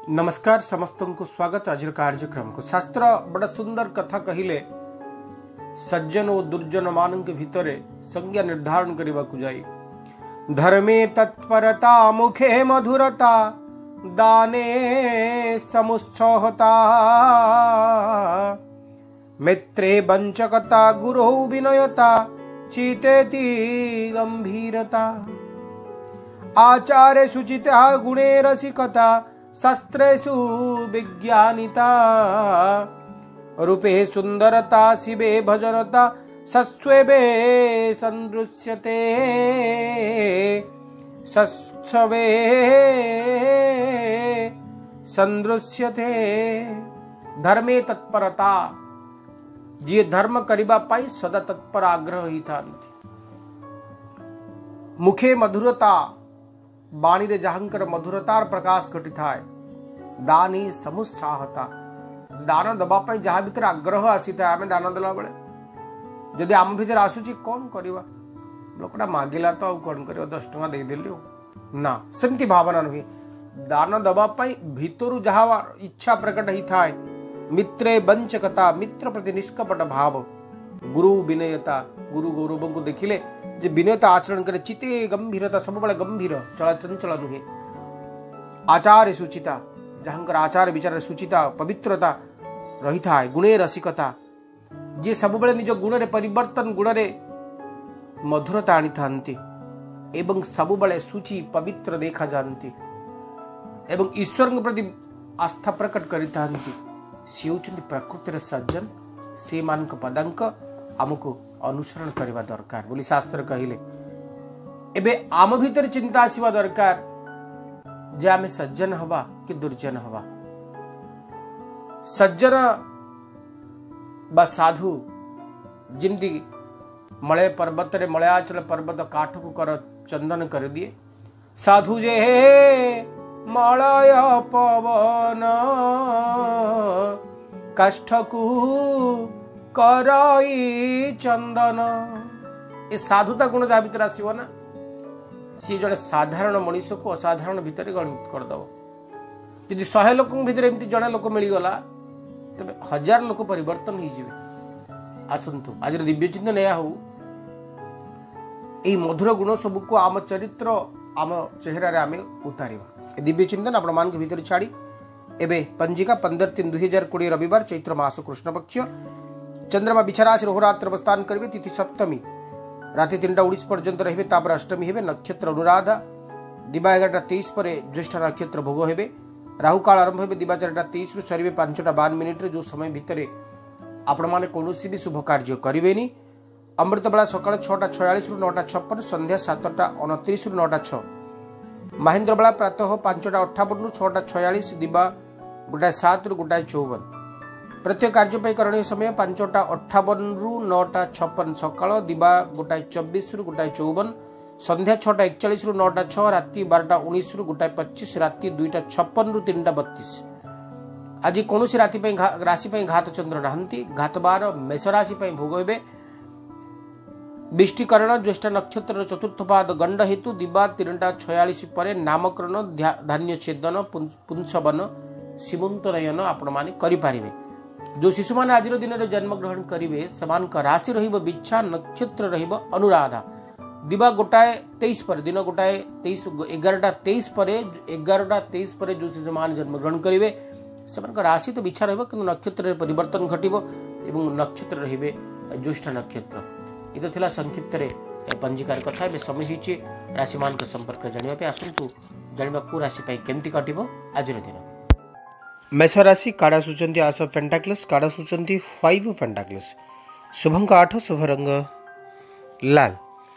नमस्कार समस्त को स्वागत आज कार्यक्रम को शास्त्र बड़ा सुंदर कथा कहिले सज्जन और दुर्जन मान के भितरे संज्ञा निर्धारण करने को जाई धर्मे तत्परता मुखे मधुरता दाने समुत्सहता मित्रे वंचकता गुरौ विनयता चितेति गंभीरता आचार्य शुचिता गुणे रसिकता शास्त्रेषु विज्ञानिता रूपे सुंदरता शिवे भजनता सस्वे संदृश्यते सस्वे संदृश्यते धर्मे तत्परता जी धर्म करिबा पाई सदा तत्पर आग्रह ही था मुखे मधुरता बाणी रे जहांकर मधुरतार प्रकाश घटी थाए दानी समुत्साहता दान दबा पाई जहाँ भीतर आग्रह आसी था आम दान देला बेले जदि आम भीतर आसुची कौन करवा लोकटा मागिला तो कौन कर 10 टଙ୍କା देदेली ना सेमती भावना नुहे दान दबा पाई भीतर जहाँ इच्छा प्रकट ही थाए मित्रे वंचकता मित्र प्रति निष्कपट भाव गुरु विनयता गुरु गौरव को देखिले जे विनयता आचरण करे चिते गंभीरता सब बड़े गंभीर चला चंचल नुहे आचार्य सुचिता जहांकर आचार विचार सुचिता पवित्रता रही था गुणे रसिकता जे सब बड़े निज गुण रे परिवर्तन गुण रे मधुरता आनी थांती एवं सब बड़े सुचि पवित्र देखा जानती एवं ईश्वर के प्रति आस्था प्रकट करी थांती सी होचंती प्रकृतिर सज्जन से मान पदांक आमको अनुसरण करवा दरकार बोली शास्त्र कहिले एबे आम भीतर चिंता आसीबा दरकार जे आमे सज्जन हवा कि दुर्जन हवा सज्जन बा साधु जिमती मलय पर्वत रे मलयाचल पर्वत काठ को कर चंदन कर दिए साधु जे मलय पवन काष्ठ को करई चंदन ए साधुता गुण जहाँ भीतर आसो ना सी जड़े साधारण मनीष को असाधारण भितर गणित करदब यदि 100 लोक भितर एमती जड़े लोक मिलगला तबे 1000 लोक परिवर्तन हो आसतु आज दिव्य चिंतन या हो मधुर गुण सब को आम चरित्र आम चेहरा आम उतारिबा दिव्य चिंतन आपण मान के भीतर छाड़ी एबे पंजिका 15/3/2020 रविवार चैत्र मास कृष्ण पक्ष चंद्रमा विछराशि होरात्र अवस्थान करेंगे तिथि सप्तमी राति 3:19 पर्यंत रहिबे तापर अष्टमी हेबे नक्षत्र अनुराधा दिबा 11:23 पर ज्येष्ठ नक्षत्र भोग हेबे राहु काल आरंभ हेबे दिबा 4:23 रु सरिबे 5:52 जो समय भितरे आपण माने कोनोसी भी शुभ कार्य करिवेनी अमृत बेला सकाळ 6:46 रु 9:56 संध्या 7:29 रु 9:06 महेंद्र बेला प्रातः 5:58 रु 6:46 दिबा 7 रु 54 प्रत्येक कार्य करणीय समय 5:58 रु 9:56 सकाळ दिबा 24 रु 54 संध्या 6:41 रु 9:06 राति 12:19 रु 25 राति 2:56 रु 3:32 आज कौन राशि घात चंद्र नहांती घात बार मेष राशि भोग हे विष्टिकरण ज्येष्ठ नक्षत्र चतुर्थ पाद गंड हेतु दिबा 3:46 पर नामकरण धान्य छेदन पुंसवन सीमंत नयन आपण माने करि पारिबे जो शिशु मान आज दिन में जन्म ग्रहण करेंगे समान का राशि बिच्छा नक्षत्र अनुराधा दिबा 1:23 पर दिन 11:23 पर 11:23 पर जो शिशु मान जन्म ग्रहण करेंगे समान का राशि तो बिच्छा कि नक्षत्र परिवर्तन घटव एवं नक्षत्र रे ज्येष्ठ नक्षत्र ये तो संक्षिप्त पंजिकार कथा समय होती राशि मान संपर्क जानापी आसतु जाना कौ राशि केमती कटो आज दिन मेष राशि काड़ा सूचंती आस पेंटाक्लस काड़ा सूचंती 5 पेंटाक्लस शुभ अंक 8 शुभ रंग लाल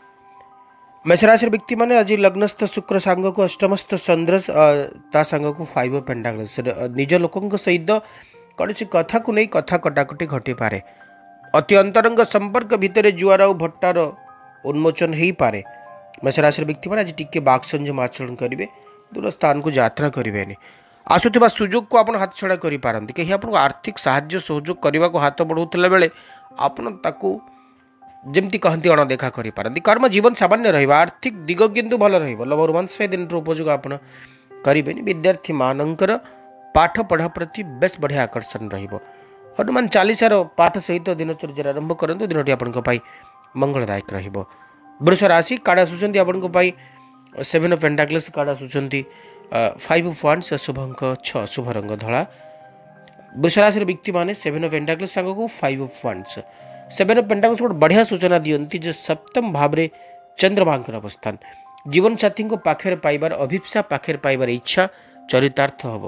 मेष राशि व्यक्ति माने आज लग्नस्थ शुक्र सांग को अष्टमस्थ चंद्र ता सांग को 5 पेंटाक्लस निज लोकों सहित कौन कथा को नहीं कथा कटाकटी घटी पारे अति अंतरंग संपर्क भितर जुआर और भट्टार उन्मोचन हो पारे मेष राशि व्यक्ति माने आज टिके बाक संयम आचरण करेंगे दूर स्थान को यात्रा करेंगे आसुवा सुजोग को आप हाथ छड़ा करें कहीं आपको आर्थिक साहाय्य सहयोग करने को हाथ बढ़ाला बेले आपको जमती कहती अणदेखा करें कर्म जीवन सामान्य रहा आर्थिक दिग किंतु भल रहा लव रोमांस दिन उपयोग आप करें विद्यार्थी मानकर पाठ पढ़ा प्रति बेस बढ़िया आकर्षण रहिबो। हनुमान चालीसार पाठ सहित दिनचर्या आरंभ करंतु दिनटी आपनको पाई मंगलदायक रहिबो। वृष राशि कार्ड आसुचंती आपनको पाई 7 ऑफ पेंटाकल्स कार्ड आसुचंती 5 ऑफ वांड्स शुभ अंक 6 शुभ रंग धला। वृष राशि व्यक्ति माने 7 ऑफ पेंटाकल्स संग को 5 ऑफ वांड्स 7 ऑफ पेंटाकल्स को बढ़िया सूचना दियंती जे सप्तम भाव रे चंद्रमांकर अवस्थान जीवन साथी को पाखर पाइबार अभिप्सा पाखर पाइबार इच्छा चरितार्थ हबो।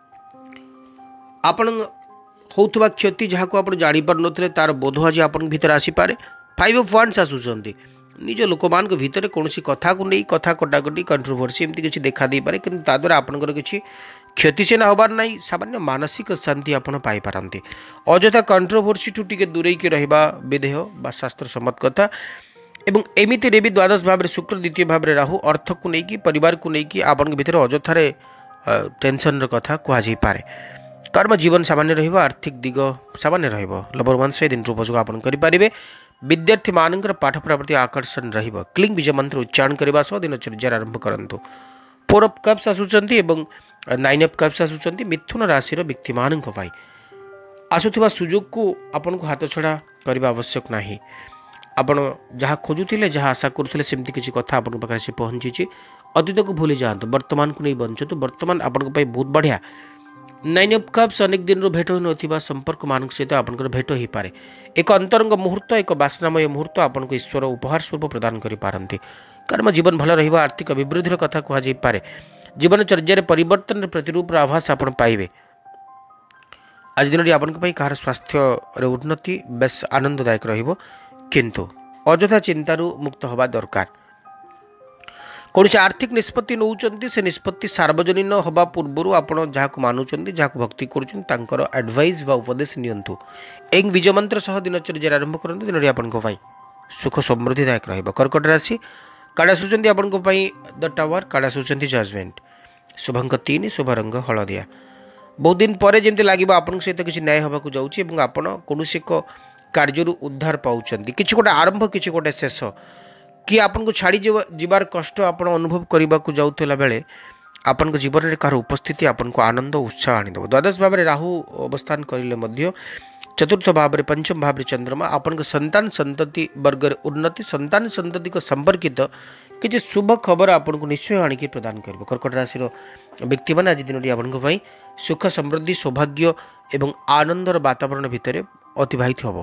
आपण होउथबा क्षति जहाँ को आप जानी पार नथिले तार बोध आज आपन भीतर आसी पारे। 5 ऑफ वांड्स आसुचंती निज लोक मान भितर कौन कथा को नहीं कथा कटाकटी कंट्रोवर्सी एमती किसी देखा दे पारे किंतु ता द्वारा आपनकर किसी क्षति से ना होबार नहीं सामान्य मानसिक शांति आपन पाई पारंती। अजथा कंट्रोवर्सी ठू टिके दूरे के रहबा विधेय बा शास्त्र सम्मत कथा एवं एमिति रे भी द्वादश भाव शुक्र द्वितीय भाव राहु अर्थ को लेकिन परिवार को लेकिन आपन भीतर अजथारे टेंशन कथा कह जाई पारे। कर्म जीवन सामान्य रहिबो आर्थिक दिग सामान्य रहिबो लबर मानस दिन उपयोग आपन करि पारिबे। विद्यार्थी मानकर पाठ पढ़ा प्रति आकर्षण रहिबो। क्लिंग बीज मंत्र उच्चारण करबा सह दिनचर्या आरंभ करंतु। 4 ऑफ कप्स आसुचंती एवं 9 ऑफ कप्स आसुचंती मिथुन राशि रो व्यक्ति मानक पाई आसुथिबा सुजोग को आपन को हाथ छड़ा करबा आवश्यक नाही। आपण जहाँ खोजुथिले जहाँ आशा करुथिले सेमती किछि कथा आपन पाखरे से पहुंची अतीत को भूली जातु वर्तमान को नहीं बंचतु वर्तमान आपन पाई बहुत बढ़िया। 9 ऑफ कप्स अनेक दिन रो भेट होई नथिबा संपर्क मानक सहित आपनकर भेट होई पारे। एक अंतरंग मुहूर्त एक वासनामय मुहूर्त आपन को ईश्वर उपहार स्वरूप प्रदान करि पारंती। कर्म जीवन भल रहिबा आर्थिक अभिवृद्धि कथा कह जाई पारे। जीवन चर्या परिवर्तन प्रतिरूप आभास आपन पाइबे। आज दिन आपन पई कार स्वास्थ्य रे उन्नति बेस आनंददायक रहिबो किंतु अजथा चिंतारू मुक्त हवा दरकार। कौन से आर्थिक निष्पत्ति नौचंती से निष्पत्ति सार्वजनीन हवा पूर्व आपड़ जहाँ मानुंट जहाँ भक्ति कर एडवाइस व उपदेश नियंतु। एक विजय मंत्र सह दिनचर्या आरंभ करते दिन आपंपाई सुख समृद्धिदायक रहिबो। कर्कट राशि कार्ड आसुचंती आपंपाई द टावर कार्ड आसुचंती जजमेंट शुभ अंक 3 शुभ रंग हलदिया। बहुत दिन पर जमी लगे आपण सहित किसी न्याय होगा जाऊँगी आपण कौन एक कार्य उद्धार पाँच कि गोटे आरंभ कि गोटे शेष कि आपन को छाड़ी जीवार कष्ट आपण अनुभव करने को जाऊला बेले आपन जीवन में कार उपस्थिति आपन को आनंद उत्साह आनीदेव। द्वादश भाव में राहु अवस्थान करें चतुर्थ भाव में पंचम भाव में चंद्रमा आपन संतान संतति वर्ग उन्नति संतान संतति को संपर्कित किसी शुभ खबर आपन को निश्चय आणिकी प्रदान कर। कर्कट राशि व्यक्ति मैंने आज दिन आपंपाई सुख समृद्धि सौभाग्य एवं आनंदर वातावरण भितर अतिवाहित हम।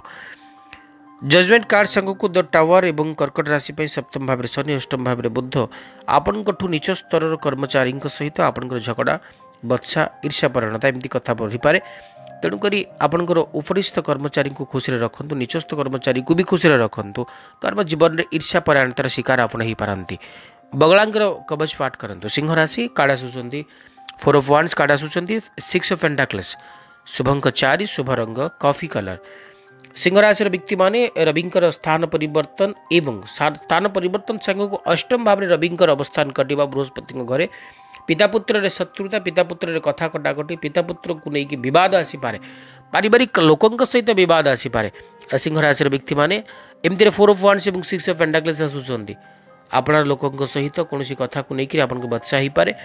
जजमेंट कार्ड संग को द टावर एवं कर्कट राशि पर सप्तम भाव में शनि अष्टम भाव में बुध आपण नीच स्तर कर्मचारी सहित आपण झगड़ा बत्सा ईर्षा परिणता एमती कथा बढ़ी पारे। तेणुक आपणकर उपरिस्थ कर्मचारी को खुशी रखु नीचस्थ कर्मचारी को भी खुशी रखु कर्म जीवन में ईर्षा परायणतार शिकार आपण हो पारती। बगलांगर कवच पाठ करंतु। सिंह राशि कार्ड आसुचंती 4 ऑफ वांड्स कार्ड आसुचंती 6 ऑफ पेंटाकल्स शुभ अंक 4 शुभ रंग कॉफी कलर। सिंह राशि व्यक्ति माने रविंकर स्थान परिवर्तन एवं स्थान परिवर्तन संग को अष्टम भाव में रविंकर अवस्थान कटिबा बृहस्पति घरे पिता पुत्र रे शत्रुता पिता पुत्र रे कथा कटाकटी पिता पुत्र को लेकिन विवाद आसी पारे पारिवारिक लोकों सहित विवाद आसी पारे। सिंह राशि व्यक्ति माने एमती 4 ऑफ वांड्स एवं 6 ऑफ पेंटाकल्स आसुचंती आपणार लोकों सहित कौन कथा को लेकिन आपन बत्सा ही पारे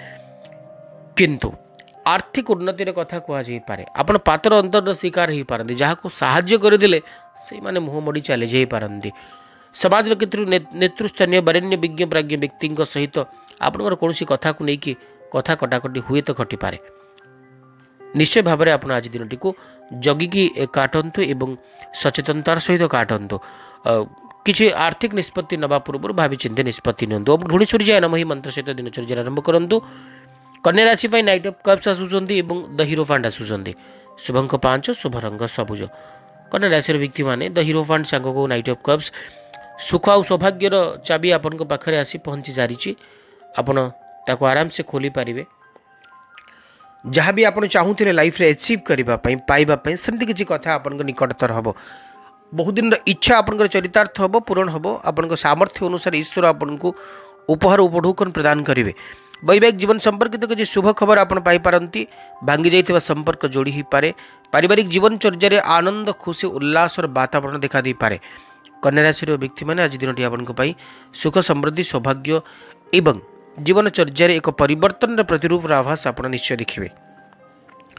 किंतु आर्थिक उन्नति कथा कहुपारे। आपन पातर अंतर शिकार हो पारती जहाँ को साहाय्य करदे से माने मुह मोड़ी चली जा पारती। समाज क्षेत्र नेतृस्थनीय वरेण्य विज्ञ प्राज्ञ व्यक्ति सहित आपंकर कौन कथा को लेकिन कथा कटाकटी हुए तो घटीपे। निश्चय भाव में आप आज दिन टी जगिकी काटतु एवं सचेतनतार सहित काटतु। किसी आर्थिक निष्पत्ति नवा पूर्व भावी चिंते निष्पत्ति नियंतु। घुणेश्वरी जय नम ही मंत्र सहित दिनचर्या आरंभ करूँ। कन्या राशि पर नाइट ऑफ कप्स आसुचंती एवं द हीरोफांड आसुचंती शुभ अंक 5 शुभ रंग सबुज। कन्या राशि व्यक्ति माने द हीरोफांड सांग को नाइट ऑफ कप्स सुख और सौभाग्यर चाबी आपन को पाखरे आसी पहुंची जारी आपन ताको आराम से खोली पारिबे। जहाँ भी आपन चाहूथिले लाइफ रे अचीव करबा पई पाइबा पई सेमती किछि कथा आपन को निकटतर हबो। बहुत दिन इच्छा आपन चरितार्थ हबो पूर्ण हबो। आपन सामर्थ्य अनुसार ईश्वर आपन को उपहार उपढौकन प्रदान करिवे। वैवाहिक जीवन संपर्कित किसी शुभ खबर आपन पाई पारंती। भांगी जाइथिबा संपर्क जोड़ी ही पारे। पारिवारिक जीवन चर्या आनंद खुशी उल्लास और वातावरण देखा दी पारे। कन्या राशि व्यक्ति मैंने आज दिन आपंपाई सुख समृद्धि सौभाग्य एवं जीवन चर्या एक परिवर्तन प्रतिरूप आभास आप निश्चय देखिए।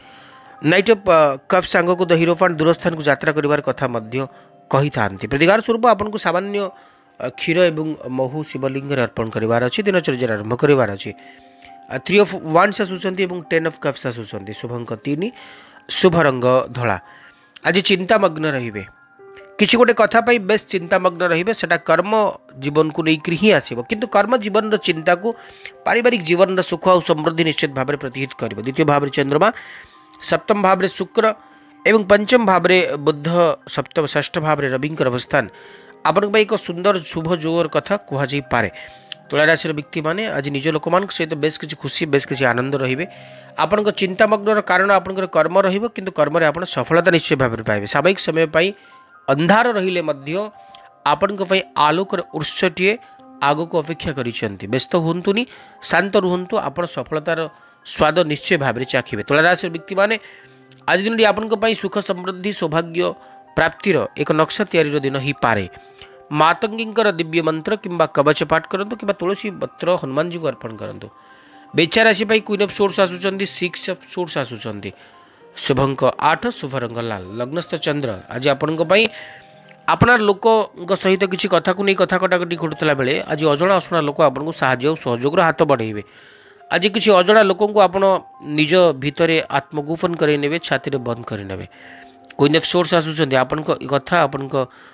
नाइट ऑफ कप सांग को द हिरोफान दूरस्थान को यात्रा करिवार कथा मध्य कही थांती। प्रतिकार स्वरूप आपन को सामान्य क्षीर एवं महु शिवलिंग अर्पण करिवार अछि। दिनचर्या आरंभ करिवार अछि। 3 ऑफ वांड्स आसुचंती एवं 10 ऑफ कप्स आसुचंती। शुभंक 3 शुभ रंग धला। आज चिंतामग्न रहिबे किछि गोटे कथा पाई बेस चिंतामग्न रहिबे सेटा कर्म जीवन को लेकर ही आसीबो किंतु कर्म जीवन रो चिंता को पारिवारिक जीवन रो सुख और समृद्धि निश्चित भाव में प्रतिहित करिवो। द्वितीय भाव रे चंद्रमा, सप्तम भाव रे शुक्र एवं पंचम भाव रे बुध, सप्तम षष्ठ भाव रे रविंकर अवस्थान आपन भाई एक सुंदर शुभ जोर कथा कुहा जाई पारे। तुला राशि व्यक्ति माने आज निज लोक मान सहित बेस किछि खुशी बेस किछि आनंद रहिबे। आपन चिंतामग्न कारण आपन कर्म रहिबो किंतु कर्म रे आपन सफलता निश्चय भाव में पाइबे। सामयिक समय पाई अंधार रहिले मध्य आपन को आलोकर उत्सटीए आगो को अपेक्षा करिसेंती। व्यस्त हुंतुनी, शांत रुहंतु, आपन सफलतार स्वाद निश्चय भाव में चाखिबे। तुला राशि व्यक्ति माने आज दिन आपन को सुख समृद्धि सौभाग्य प्राप्तिर एक नक्शा तैयारी दिन ही पारे। मातंगींकर दिव्य मंत्र किंबा कवच पाठ करंतु किंबा तुलसी पत्र हनुमान जी को अर्पण करंतु। बेचा राशि पाई क्वीन ऑफ सोर्स आसुचंती, 6 ऑफ सोर्स आसुचंती। शुभंक 8 शुभ रंग लाल। लग्नस्थ चंद्र आज आपण आपनार लोक सहित किसी कथा को नहीं कथा कटाकटी घटुला बेले आज अजणा अशुणा लोक आपको साहाय्य और सहयोग हाथ बढ़ेबे। आज किसी अजणा लोक आपण निज भितर आत्मगोपन करे छाती बंद करे। क्वीन ऑफ सोर्स आसुचंती आपण कथा आपण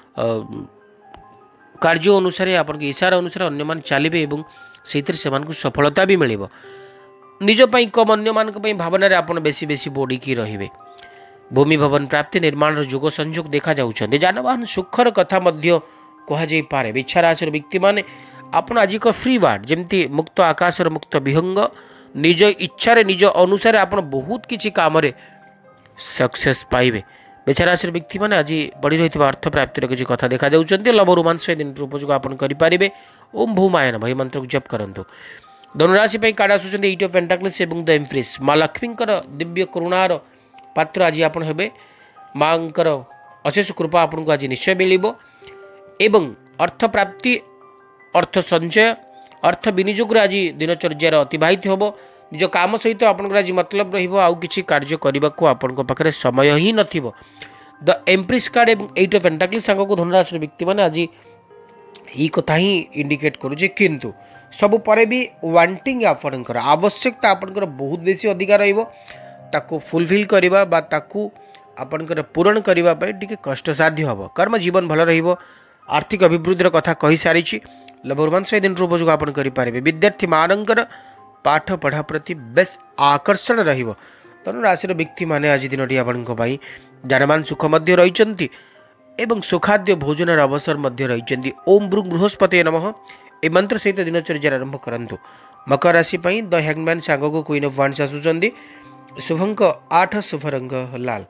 कार्य अनुसार आपण इशारा अनुसार अन्य मान चलिबे एवं सेतिर सेमान को सफलता भी मिलिबो। निज पई कम अन्य मान पई भावना रे आपण बेसी बेसी बोडी की रहिबे। भूमि भवन प्राप्ति निर्माण युग संयोग देखा जाउछन। जानवाहन सुखर कथा मध्य कहा जाई पारे। इच्छा राशि व्यक्ति माने आपण आज को फ्री वार्ड जेमती मुक्त आकाश मुक्त विहंग निज इच्छा रे निज अनुसार आपण बहुत किछि काम रे सक्सेस पाइबे। बेचा राशि व्यक्ति माने आज बढ़ी रही अर्थ प्राप्तिर किसी कथा देखा जाउछन। लव रोमांस दिन उपयोग आपण करि पारिबे। ओम भूमायन भई मंत्र को जप करंतु। धनुराशि कार्ड आसुचंती 8 ऑफ पेंटाकल्स एवं द एम्प्रेस। माँ लक्ष्मींकर दिव्य करुणार पात्र आज आपण हेबे। मांकर अशेष कृपा आपन को आज निश्चय मिलिबो एवं अर्थ प्राप्ति, अर्थ संचय, अर्थ विनियोग आज दिनचर्या अतिबाहित होबो। निज काम सहित आपन आज मतलब रहिबो। आउ किछि कार्य करबा को आपन को पाखरे समय ही नथिबो। द एम्प्रेस कार्ड एवं 8 ऑफ पेंटाकल्स संग को धनुराशि व्यक्ति माने आज ई कथा ही इंडिकेट करूजे किंतु सबु परे भी वांटिंग आपनकर आवश्यकता आपनकर बहुत बेसी अधिकार रहिबो। ताकू फुलफिल करिबा बा ताकू आपनकर पूरण करिबा पय टिके कष्ट साध्य हबो। कर्म जीवन भल रहिबो। आर्थिक अभिवृद्धिर कथा कहि सारिछि। लवरोमांस दिन उपयोग आपन करि पारिबे। विद्यार्थी मानकर पाठ पढ़ा प्रति बेस आकर्षण रहिबो। तनु राशिर व्यक्ति माने आज दिनटी आपनक पई जानमान सुख मध्य रहिचंती एवं सुखाद्य भोजन अवसर मध्य रहिचंती। ओम बृहस्पति नमः ए मंत्र सहित दिनचर्या आरंभ करंतु। मकर राशि पई द हैंगमैन सांग को क्वीन ऑफ वांड्स आसुचंती। शुभंक 8 शुभ रंग लाल।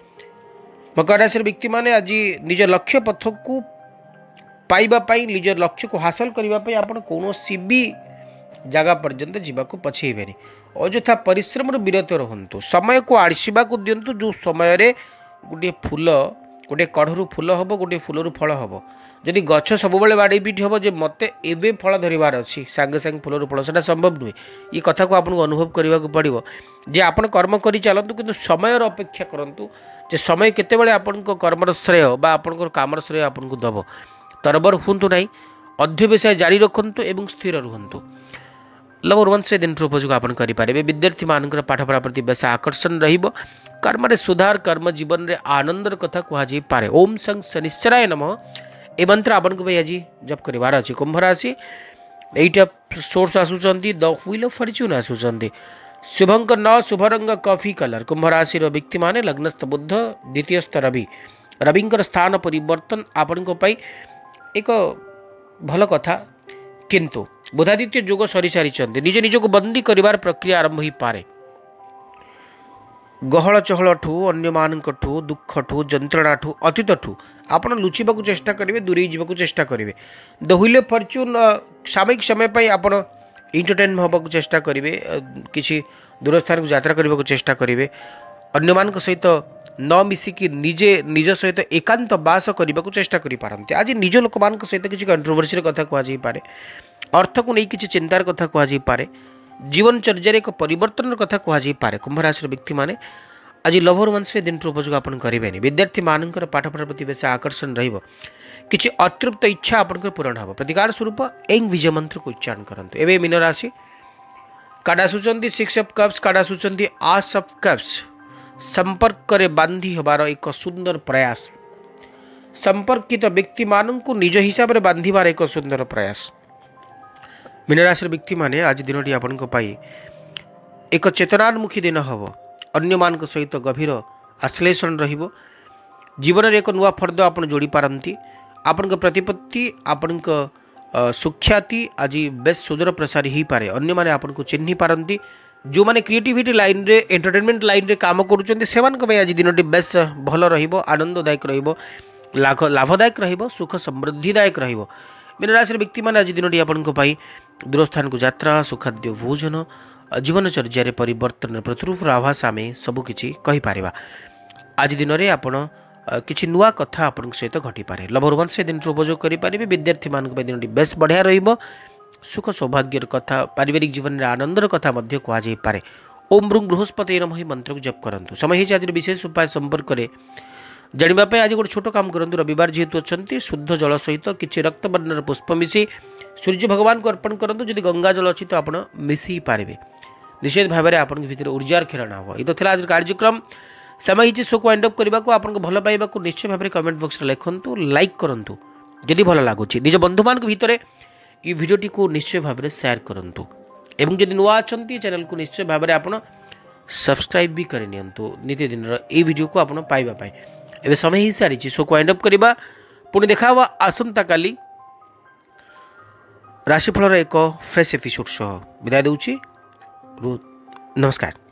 मकर राशि व्यक्ति माने आज निज लक्ष्य पथ को पाइबा पाई निज लक्ष्य को हासिल करबा पाई आपण कोनोसी भी जगह पर्यंत जीवा को पछेबेनी। अଯଥା परिश्रम रो विरत रहंतु। समय को आड़सीबा को दियंतु। जो समय रे गुटे फूल गोटे कढ़रू फूल हम गोटे फूलरू फल हम। जदि गछ सब बाड़ी पिटी हम जे मत एवं फल धरबार अच्छी सांगे सांगे फूलरू फल से संभव नुहे। ये कथा को आपको अनुभव करने को पड़ो जे आप कर्म कर चलतु किंतु समय अपेक्षा करूँ जे समय केतेबेले आपन कर्मर श्रेय बा आपन कामर श्रेय आपन को दब। तरबर हूँ ना अध्यवसाय जारी रखु एवं स्थिर रुहतु। लव रोमांस दिन उपयोग आप करेंगे। विद्यार्थी मान पाठपढ़ा प्रति बेस आकर्षण रहिबो। कर्म सुधार कर्म जीवन में आनंदर कथा कहुई पारे। ओम संग शनिश्चराय नमः ए मंत्र आपन को भाई आज जप करार अच्छी। कुंभ राशि 8 ऑफ सोर्स आसुचंती। द व्हील ऑफ फॉर्च्यून आसुचंती। शुभंक 9 शुभ रंग कॉफी कलर। कुंभ राशि व्यक्ति माने लग्नस्थ बुध, द्वितीयस्थ रवि। रविंकर स्थान परिवर्तन आपन को पाई एक भल कथा किंतु बुधादित्य जोग सरी सारी निज निज को बंदी करिवार प्रक्रिया आरंभ ही पारे। गहल चहल ठू अन्य मानू दुख ठू जंत्रणा ठू अतीत ठू आपड़ लुचिबा चेष्टा करेंगे दूरे जावाक चेष्टा करेंगे। द व्हील ऑफ फॉर्च्यून सामयिक समय पर आप एंटरटेन होगा चेष्टा करेंगे। किसी दूर स्थान को यात्रा करने को चेष्टा करेंगे। अन्य मान सहित न मिसिकी निजे निज सहित एकांत बास करने को चेष्टा करें। आज निज लोक मान सहित किसी कंट्रोवर्सी कथा कहुई। अर्थ को नहीं किसी चिंतार कथा कहुई। जीवन चर्या एक परिवर्तन कथा कहुई। कुंभ राशि व्यक्ति माने आज लव रोमांस दिन उपयोग आप करेंगे। विद्यार्थी मानकर पाठपढ़ा प्रति बेस आकर्षण रही अतृप्त इच्छा आपंकर पूरण हम। प्रतिकार स्वरूप एंग विजय मंत्र को उच्चारण करूँ। एवं मीन राशि कार्ड आसुचंती 6 ऑफ कप्स, कार्ड आसुचंती आस ऑफ कप्स। संपर्क रे बांधी हबार एक सुंदर प्रयास, संपर्कित व्यक्ति मानू निज हिसाब से बांधार एक सुंदर प्रयास। मीन राशि व्यक्ति माने आज दिन आपण एक चेतनान्मुखी दिन हम। अन्य मान सहित गभीर आश्लेषण रहिबो। जीवन में एक नुआ फर्द आप जोड़ी पारती। आपण प्रतिपत्ति आपण सुख्याति आज बेस सुदूर प्रसारी हो पारे। अन्य माने आपण को चिन्ह पारती। जो माने क्रिएटिविटी लाइन रे एंटरटेनमेंट लाइन रे काम करुचंती सेमानक पय आज दिनटी बेस भल रहिबो, आनंददायक रहिबो, लाभदायक रहिबो, सुख समृद्धिदायक रहिबो। मीन राशि व्यक्ति माने आज दिनटी आपनको पय दूर स्थान को यात्रा, सुखाद्य भोजन, जीवनचर्या परिवर्तन प्रतिरूप आभास आम सबकि कहीपर। आज दिन में आप किसी नुआ कथा आपण सहित घटीपे। लव रोमांस दिन उपयोग करेंगे। विद्यार्थी मान दिन बेस बढ़िया रुख सौभाग्यर कथा, पारिवारिक जीवन में आनंदर कथा कहुपे। ओम ब्रूं बृहस्पति नमः मंत्र को जप करूँ। समय आज विशेष उपाय संपर्क में जानापी आज गोटे छोट काम करूँ। रविवार जेहेतु अच्छा शुद्ध जल सहित किसी रक्तवर्णर पुष्प मिसी सूर्य भगवान को अर्पण करूँ। जदि गंगा जल अच्छी तो आप मिसई पारे। निश्चित भाव में आपन भीतर ऊर्जार खेरण हम। ये तो आज कार्यक्रम समय ही शो को वाइंड अप करने को आपको भल पाइबा निश्चय भाव में कमेंट बॉक्स में लिखुँ, लाइक करूँ जदि भल लगुच। निज बंधु मान भितर ये वीडियोटी को निश्चय भाव में शेयर करूँ। एवं जदि नुआ अच्छा चैनल को निश्चय भाव में आप सब्सक्राइब भी करनी नित्य दिन ये वीडियो को आप पाइबापी। एवं समय ही सारी शो को वाइंड अप करवा। पुणी देखा आसंता काली राशिफल एक फ्रेश एपिसोड सह विदाय दूची। नमस्कार।